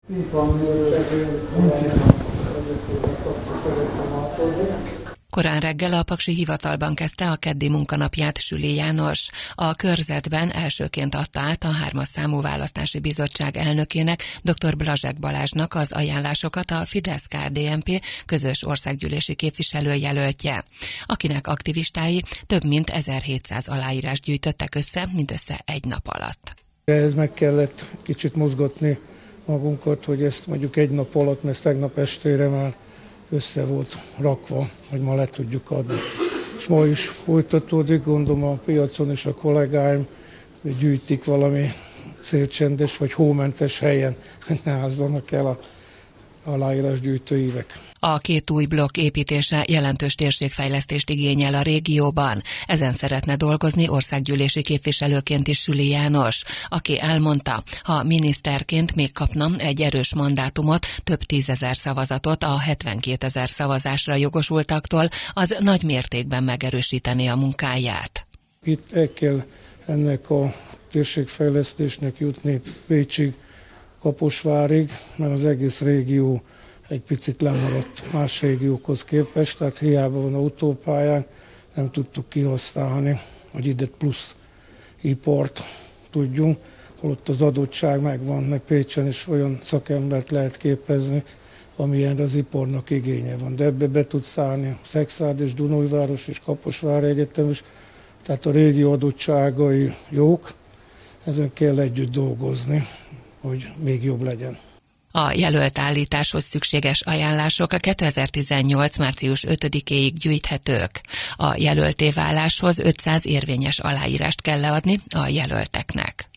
Korán reggel a Paksi Hivatalban kezdte a keddi munkanapját Süli János. A körzetben elsőként adta át a 3. számú választási bizottság elnökének, dr. Blazsek Balázsnak az ajánlásokat a Fidesz-KDNP közös országgyűlési képviselőjelöltje, akinek aktivistái több mint 1700 aláírást gyűjtöttek össze, mindössze egy nap alatt. Ez meg kellett kicsit mozgatni magunkat, hogy ezt mondjuk egy nap alatt, mert tegnap estére már össze volt rakva, hogy ma le tudjuk adni. És ma is folytatódik, gondolom a piacon is a kollégáim gyűjtik valami szélcsendes vagy hómentes helyen, hogy ne házzanak el a aláírásgyűjtő ívek. A 2 új blokk építése jelentős térségfejlesztést igényel a régióban. Ezen szeretne dolgozni országgyűlési képviselőként is Süli János, aki elmondta, ha miniszterként még kapna egy erős mandátumot, több 10 000 szavazatot a 72 000 szavazásra jogosultaktól, az nagy mértékben megerősítené a munkáját. Itt el kell ennek a térségfejlesztésnek jutni Pécsig, Kaposvárig, mert az egész régió egy picit lemaradt más régiókhoz képest, tehát hiába van autópályán, nem tudtuk kihasználni, hogy ide plusz ipart tudjunk, holott az adottság megvan, meg Pécsen is olyan szakembert lehet képezni, amilyen az iparnak igénye van. De ebbe be tud szállni Szekszárd és Dunajváros és Kaposvár Egyetem is, tehát a régió adottságai jók, ezen kell együtt dolgozni, hogy még jobb legyen. A jelölt állításhoz szükséges ajánlások a 2018. március 5-éig gyűjthetők. A jelölté váláshoz 500 érvényes aláírást kell leadni a jelölteknek.